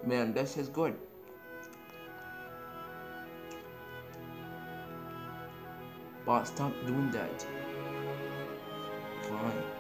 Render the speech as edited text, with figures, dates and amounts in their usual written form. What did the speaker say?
Man, this is good. But stop doing that. Fine.